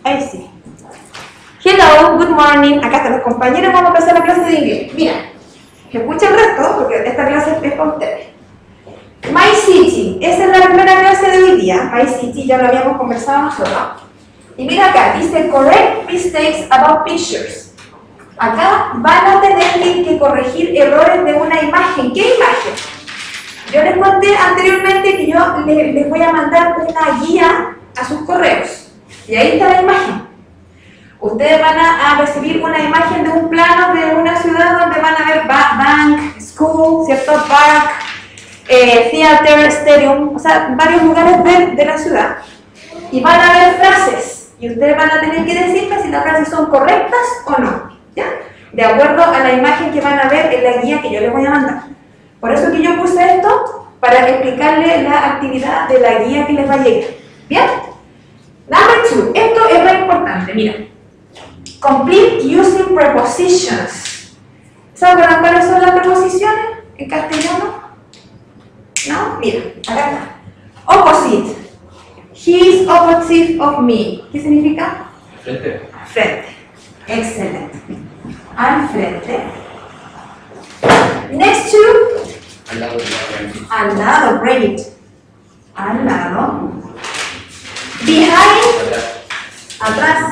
Ahí sí. Hello, good morning. Acá están los compañeros, vamos a empezar la clase de inglés. Mira, escucha el resto porque esta clase es para ustedes. My City, esa es la primera clase de hoy día. My City, ya lo habíamos conversado nosotros. Y mira acá, dice correct mistakes about pictures. Acá van a tener que corregir errores de una imagen. ¿Qué imagen? Yo les conté anteriormente que yo les voy a mandar una guía a sus correos. Y ahí está la imagen. Ustedes van a recibir una imagen de un plano de una ciudad donde van a ver bank, school, ¿cierto? Park, theater, stadium, o sea, varios lugares de la ciudad. Y van a ver frases. Y ustedes van a tener que decirme si las frases son correctas o no. ¿Ya? De acuerdo a la imagen que van a ver en la guía que yo les voy a mandar. Por eso que yo puse esto, para explicarles la actividad de la guía que les va a llegar. ¿Bien? Number 2. Esto es muy importante, mira. Complete using prepositions. ¿Saben cuáles son las preposiciones en castellano? ¿No? Mira, acá está. Opposite. He is opposite of me. ¿Qué significa? Frente. Frente. Excelente. Al frente. Next to. Al lado. Al lado, great. Al lado. Behind. Atrás.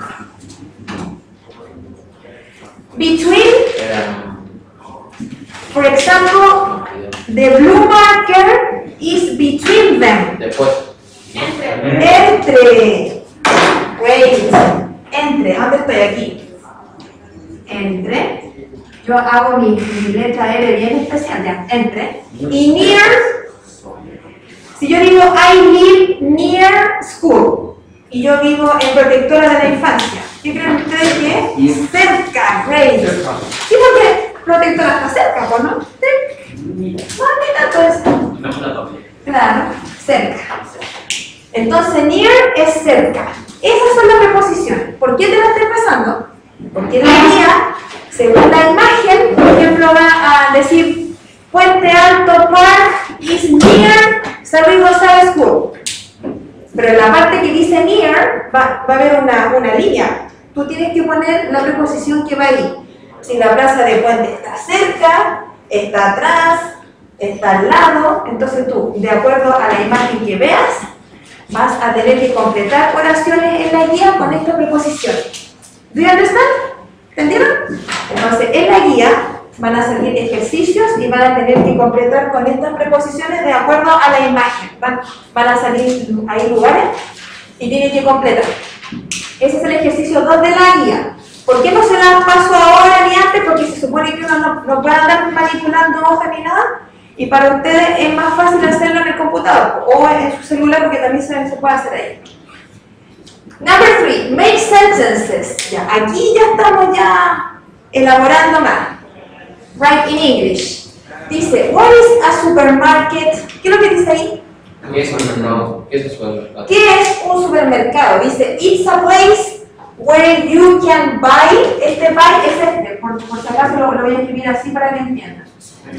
Between. For example, the blue marker is between them. Después. Entre. Great. Entre. ¿Dónde estoy? Aquí. Entre. Yo hago mi letra R bien especial, ya. Entre. Y near. Si yo digo I live near school. Y yo vivo en Protectora de la Infancia. ¿Qué creen ustedes que es? Cerca. Great. Sí, porque Protectora está cerca, ¿no? ¿Sí? No, ¿qué tanto es? Claro, cerca. Entonces, near es cerca. Esas son las preposiciones. ¿Por qué te las estoy pasando? Porque la guía, según la imagen, por ejemplo, va a decir Puente Alto Park is near San González School. Pero en la parte que dice near va a haber una línea. Tú tienes que poner la preposición que va ahí. Si la plaza de Puente está cerca, está atrás, está al lado, entonces tú, de acuerdo a la imagen que veas, vas a tener que completar oraciones en la guía con esta preposición. ¿Do you understand? ¿Entendieron? Entonces, en la guía van a salir ejercicios y van a tener que completar con estas preposiciones de acuerdo a la imagen. Van a salir ahí lugares y tienen que completar. Ese es el ejercicio 2 de la guía. ¿Por qué no se las paso ahora ni antes? Porque se supone que uno no puede andar manipulando hojas ni nada. Y para ustedes es más fácil hacerlo en el computador o en su celular porque también se puede hacer ahí. Number 3, make sentences. Ya, aquí ya estamos elaborando más. Write in English. Dice, what is a supermarket? ¿Qué es lo que dice ahí? ¿Qué es un supermercado? ¿Qué es un supermercado? ¿Qué es un supermercado? Dice, it's a place where you can buy. Este buy es este, por si acaso lo voy a escribir así para que entiendan.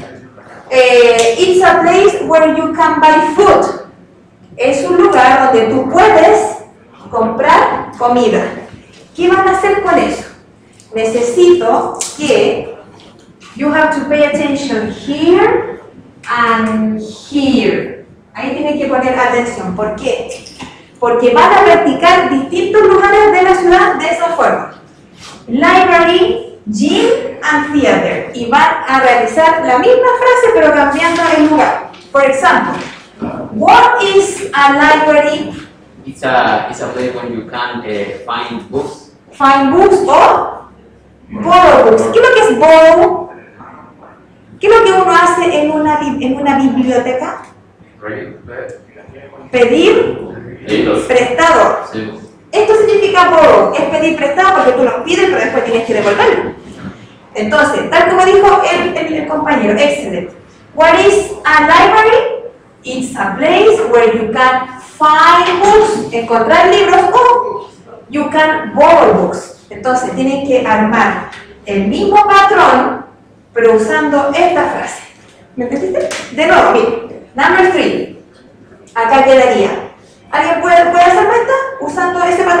It's a place where you can buy food. Es un lugar donde tú puedes comprar comida. ¿Qué van a hacer con eso? Necesito que you have to pay attention here and here. Ahí tienen que poner atención. ¿Por qué? Porque van a practicar distintos lugares de la ciudad de esa forma. Library, gym and theater. Y van a realizar la misma frase pero cambiando el lugar. Por ejemplo, what is a library? It's a place where you can find books. Find books o borrow books. ¿Qué es lo que es borrow? ¿Qué es lo que uno hace en una biblioteca? Pedir prestado. Sí. Esto significa borrow, es pedir prestado porque tú lo pides pero después tienes que devolverlo. Entonces, tal como dijo el compañero, excelente. What is a library? It's a place where you can find books, encontrar libros o you can borrow books. Entonces, tienen que armar el mismo patrón pero usando esta frase. ¿Me entendiste? De nuevo, miren. Number 3. Acá quedaría. ¿Alguien puede hacerme esta usando ese patrón?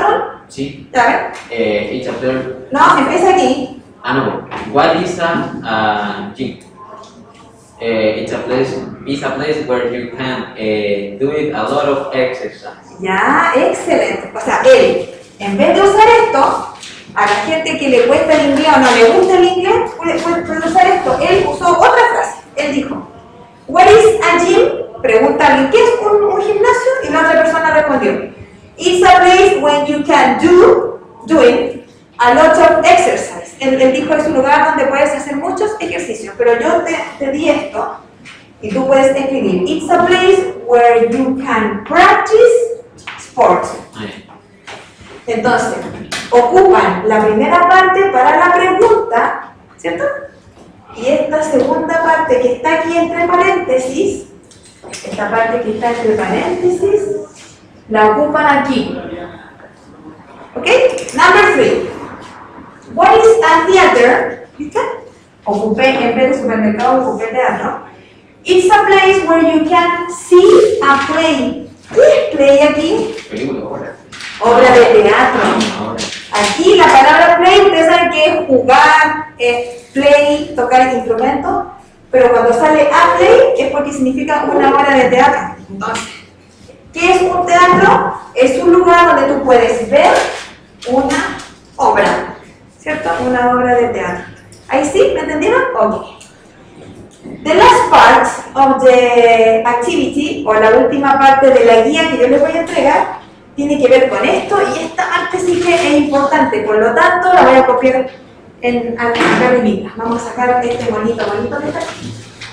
Sí. ¿Ya ven? It's a place. No, empieza aquí. No. What is a gym? It's a place where you can do it a lot of exercise. Ya, excelente. O sea, él, en vez de usar esto, a la gente que le cuesta el inglés o no le gusta el inglés, puede usar esto. Él usó otra frase. Él dijo, what is a gym? Pregunta a alguien, ¿qué es un gimnasio? Y la otra persona respondió, it's a place when you can doing a lot of exercise. Él dijo, es un lugar donde puedes hacer muchos ejercicios, pero yo te di esto y tú puedes escribir, it's a place where you can practice sports. Entonces, ocupan la primera parte para la pregunta, ¿cierto? Y esta segunda parte que está aquí entre paréntesis, esta parte que está entre paréntesis, la ocupan aquí. ¿Ok? Number 3. What is a theater? ¿Viste? Ocupé, en vez de supermercado, ocupé teatro. It's a place where you can see a play. ¿Qué es play aquí? Obra de teatro. Aquí la palabra play, ustedes saben que es jugar, play, tocar el instrumento, pero cuando sale a play es porque significa una obra de teatro. Entonces, ¿qué es un teatro? Es un lugar donde tú puedes ver una obra, ¿cierto? Una obra de teatro. ¿Ahí sí? ¿Me entendieron? Ok. The last part of the activity, o la última parte de la guía que yo les voy a entregar, tiene que ver con esto, y esta parte sí que es importante, por lo tanto la voy a copiar al sacar de mi. Vamos a sacar este bonito que está aquí.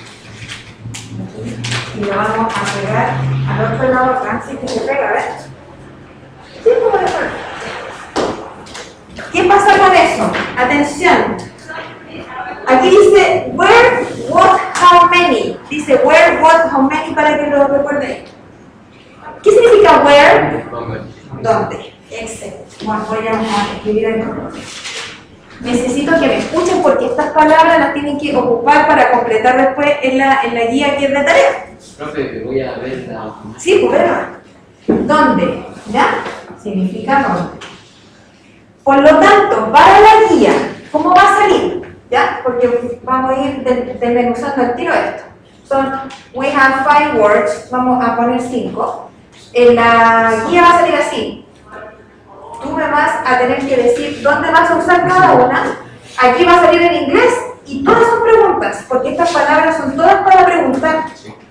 Y lo vamos a pegar al otro lado acá, así que se pega, ¿ves? Sí, ¿cómo le pasa? ¿Qué pasa con eso? Atención. Aquí dice where, what, how many. Dice where, what, how many para que lo recuerden. ¿Qué significa where? ¿Dónde? Excelente. Bueno, voy a escribir el nombre. Necesito que me escuchen porque estas palabras las tienen que ocupar para completar después en la guía que es de tarea. Profe, voy a ver la... Sí, pues verla. ¿Dónde? ¿Ya? Significa dónde. Por lo tanto, para la guía, ¿cómo va a salir? ¿Ya? Porque vamos a ir desmenuzando el tiro esto. We have 5 words, vamos a poner 5. En la guía va a salir así. Tú me vas a tener que decir dónde vas a usar cada una. Aquí va a salir en inglés y todas son preguntas, porque estas palabras son todas para preguntar.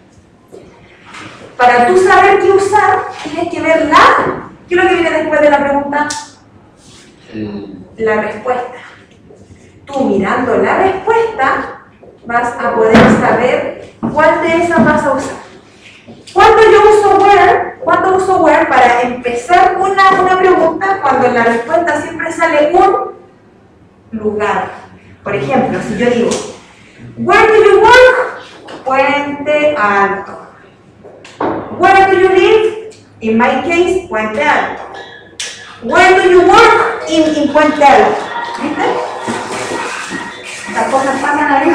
Para tú saber qué usar, tienes que ver ¿qué es lo que viene después de la pregunta? La respuesta. Tú mirando la respuesta vas a poder saber cuál de esas vas a usar. ¿Cuándo yo uso where? ¿Cuándo uso where? Para empezar una pregunta cuando en la respuesta siempre sale un lugar. Por ejemplo, si yo digo, where do you work? Puente Alto. Where do you live? In my case, Puente Alto. Where do you work? In Puente Alto. ¿Viste? Las cosas pasan ahí,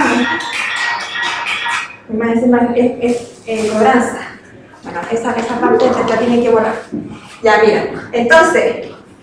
¿no? Más encima es cobranza. Bueno, esa parte la tienen que borrar. Ya, mira. Entonces,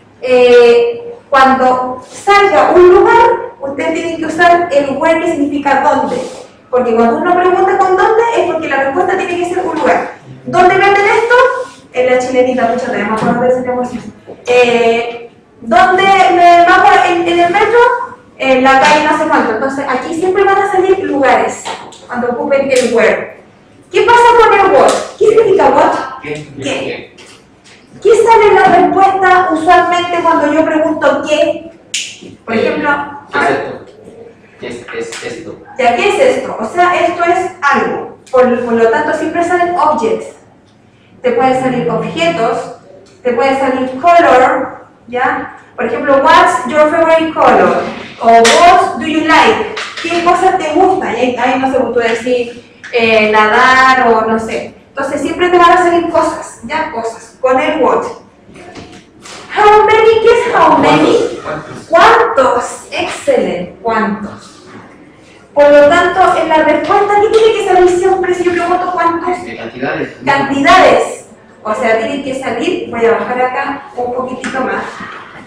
cuando salga un lugar, ustedes tienen que usar el where, que significa dónde. Porque cuando uno pregunta con dónde, es porque la respuesta tiene que ser un lugar. ¿Dónde venden esto? En la chilenita, mucho tenemos por veces que emoción. ¿Dónde me bajo en el metro? En la calle no sé cuánto. Entonces, aquí siempre van a salir lugares cuando ocupen el where. ¿Qué pasa con el what? ¿Qué significa what? ¿Qué? ¿Qué sale en la respuesta usualmente cuando yo pregunto qué? Por ejemplo, ¿Qué es esto? ¿Ya qué es esto? O sea, esto es algo. Por lo tanto, siempre salen objects. Te pueden salir objetos, te puede salir color, ¿ya? Por ejemplo, what's your favorite color? O what do you like? ¿Qué cosas te gustan? Y ahí no sé, tú decir nadar o no sé. Entonces siempre te van a salir cosas, ¿ya? Cosas, con el what. How many? ¿Qué es how many? ¿Cuántos? Excelente, ¿cuántos? Por lo tanto, en la respuesta, ¿qué tiene que salir siempre si yo pregunto cuántos? Cantidades. Cantidades. O sea, tiene que salir, voy a bajar acá un poquitito más.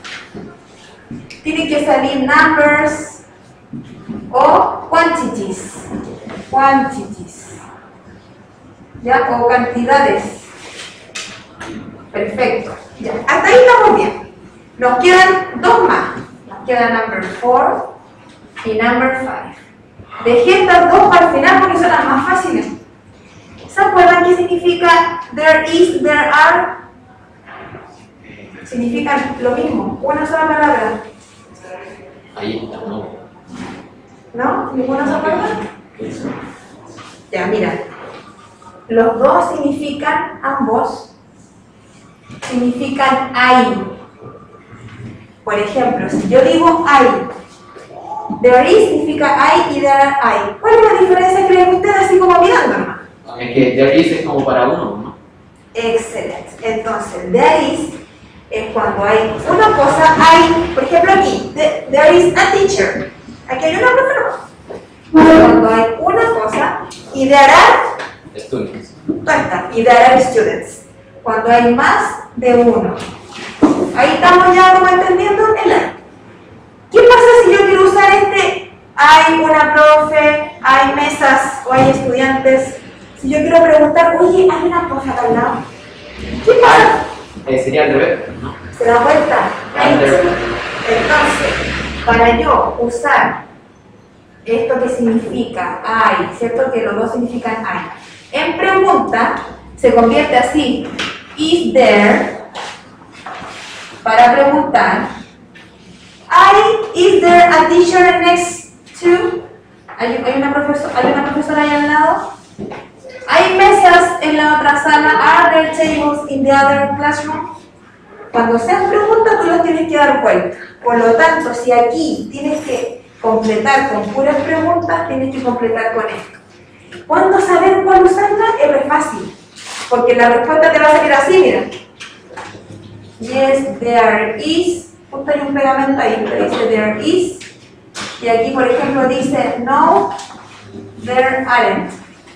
tiene que salir numbers o quantities. Quantities. ¿Ya? O cantidades. Perfecto. Ya. Hasta ahí estamos bien. Nos quedan dos más. Nos queda number 4 y number 5. Dejé estas dos para el final porque son las más fáciles. ¿Se acuerdan qué significa there is, there are? Significan lo mismo, una sola palabra. Ahí está, no. ¿No? ¿Ninguno se acuerda? Ya, mira. Los dos significan, ambos, significan hay. Por ejemplo, si yo digo hay, there is significa hay y there are hay. ¿Cuál es la diferencia, creen ustedes, así como mirando, hermano? Es que there is es como para uno, ¿no? Excelente. Entonces, there is es cuando hay una cosa, hay, por ejemplo aquí, there is a teacher. Aquí hay una profesora. Cuando hay una cosa y there are Students. y there are students. Cuando hay más de uno. Ahí estamos ya como entendiendo el hay. ¿Qué pasa si yo quiero usar hay una profe, hay mesas o hay estudiantes? Si yo quiero preguntar, oye, ¿hay una profe acá al lado? ¿Qué pasa? Sería al revés, ¿no? Se da vuelta. Under. Entonces, para yo usar esto que significa hay, ¿cierto? Que los dos significan hay. En pregunta se convierte así, is there, para preguntar, is there a teacher next to? ¿Hay una profesora ahí al lado? ¿Hay mesas en la otra sala? ¿Are there tables in the other classroom? Cuando sean preguntas, tú las tienes que dar vuelta. Por lo tanto, si aquí tienes que completar con puras preguntas, tienes que completar con esto. ¿Cuándo saber cuál usarla? Es re fácil. Porque la respuesta te va a salir así, mira. Yes, there is. Justo hay un pegamento ahí que dice there is. Y aquí, por ejemplo, dice no, there aren't.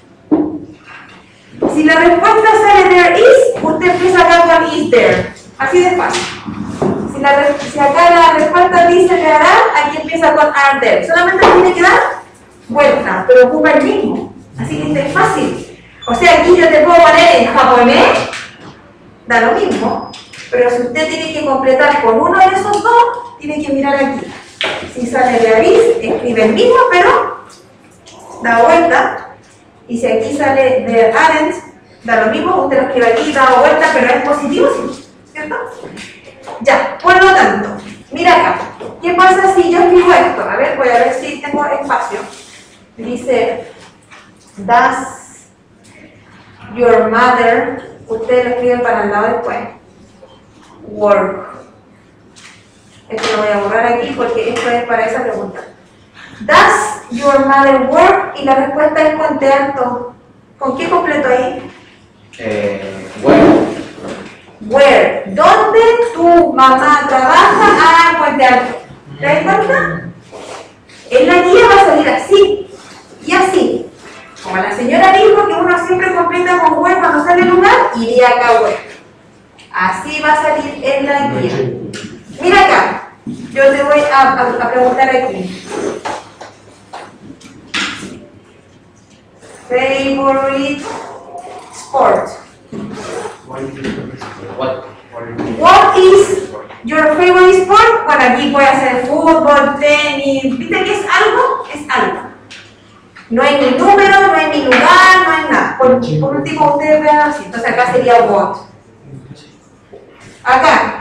Si la respuesta sale there is, usted empieza acá con is there. Así de fácil. Si acá la respuesta dice there are, aquí empieza con are there. Solamente tiene que dar vuelta, pero ocupa el mismo. Así que es fácil. O sea, aquí yo te puedo poner en japonés, da lo mismo, pero si usted tiene que completar con uno de esos dos, tiene que mirar aquí. Si sale there is, escribe el mismo, pero da vuelta. Y si aquí sale there aren't, da lo mismo, usted lo escribe aquí, da vuelta, pero es positivo, ¿sí? ¿Cierto? Ya, por lo tanto, mira acá. ¿Qué pasa si yo escribo esto? A ver, voy a ver si tengo espacio. Dice, does your mother, ustedes lo escriben para el lado después, work. Esto lo voy a borrar aquí porque esto es para esa pregunta. Does your mother work? Y la respuesta es puente alto. ¿Con qué completo ahí? Bueno. Where? ¿Dónde tu mamá trabaja? Puente alto. ¿Te das cuenta? En la guía va a salir así y así. Como la señora dijo que uno siempre completa con where cuando sale el lugar, iría acá where. Así va a salir en la guía. Mira acá. Yo te voy a preguntar aquí. Favorite sport. What is your favorite sport? Bueno, aquí puede ser fútbol, tenis. ¿Viste que es algo? Es algo. No hay ni número, no hay ni lugar, no hay nada. Por último, ustedes vean así. Entonces acá sería what. Acá.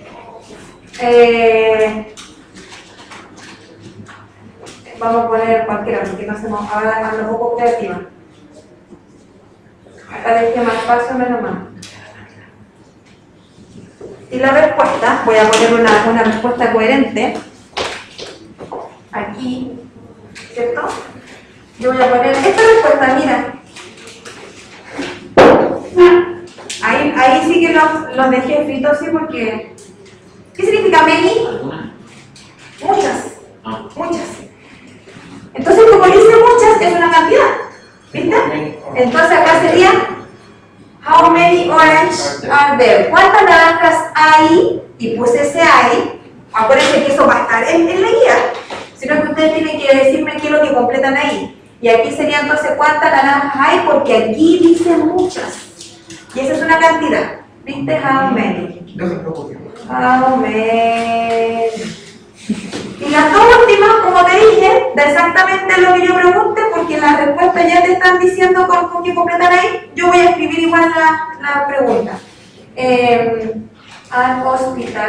Vamos a poner cualquiera porque no hacemos ahora ando un poco creativa. Acá dejé más espacio, menos mal. Y la respuesta, voy a poner una respuesta coherente. Aquí, ¿cierto? Yo voy a poner esta respuesta, mira. Ahí sí que los dejé fritos, sí, porque... ¿Qué significa many? ¿Alguna? Muchas. No. Muchas. Entonces, como dice muchas, es una cantidad. ¿Viste? Entonces acá sería how many oranges are there? ¿Cuántas naranjas hay? Y puse ese hay Acuérdense que eso va a estar en la guía, sino que ustedes tienen que decirme qué es lo que completan ahí. Y aquí sería entonces cuántas naranjas hay, porque aquí dice muchas. Y esa es una cantidad. ¿Viste? How many? How many? Y las dos últimas, como te dije, da exactamente lo que yo pregunte, porque las respuestas ya te están diciendo con qué completar ahí. Yo voy a escribir igual la pregunta. Al hospital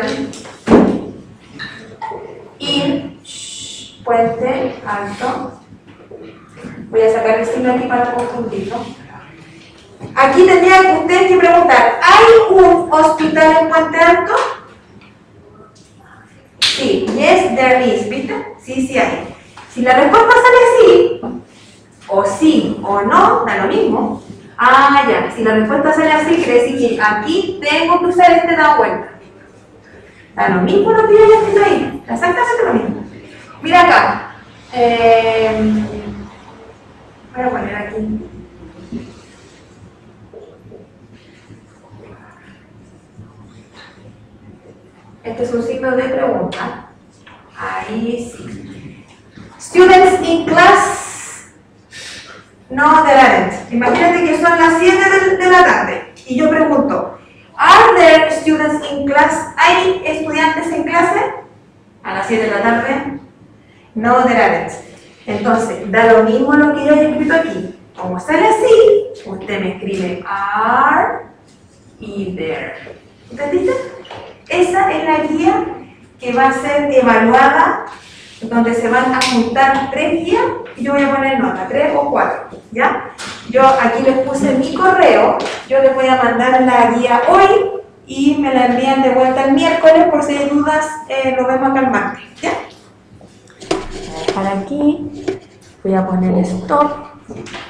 y Puente Alto. Voy a sacar el signo aquí para confundirlo. Aquí tendría que ustedes que preguntar, ¿hay un hospital en Puente Alto? Sí, yes there is, ¿viste? Sí, sí hay. Si la respuesta sale así, o sí o no, da lo mismo. Ah, ya, si la respuesta sale así, quiere decir que aquí tengo que usar este dado vuelta. Da lo mismo lo que yo haya escrito ahí, exactamente lo mismo. Mira acá. Voy a poner aquí. Este es un signo de pregunta. Ahí sí. Students in class. No, there aren't. Imagínate que son las 7 de la tarde. Y yo pregunto, ¿are there students in class? ¿Hay estudiantes en clase? A las 7 de la tarde. No, there aren't. Entonces, da lo mismo lo que yo he escrito aquí. Como sale así, usted me escribe are y there. ¿Entendiste? Esa es la guía que va a ser evaluada, donde se van a juntar 3 guías y yo voy a poner nota, 3 o 4, ¿ya? Yo aquí les puse mi correo, yo les voy a mandar la guía hoy y me la envían de vuelta el miércoles, por si hay dudas, lo vemos acá el martes, ¿ya? Voy a dejar aquí, voy a poner stop.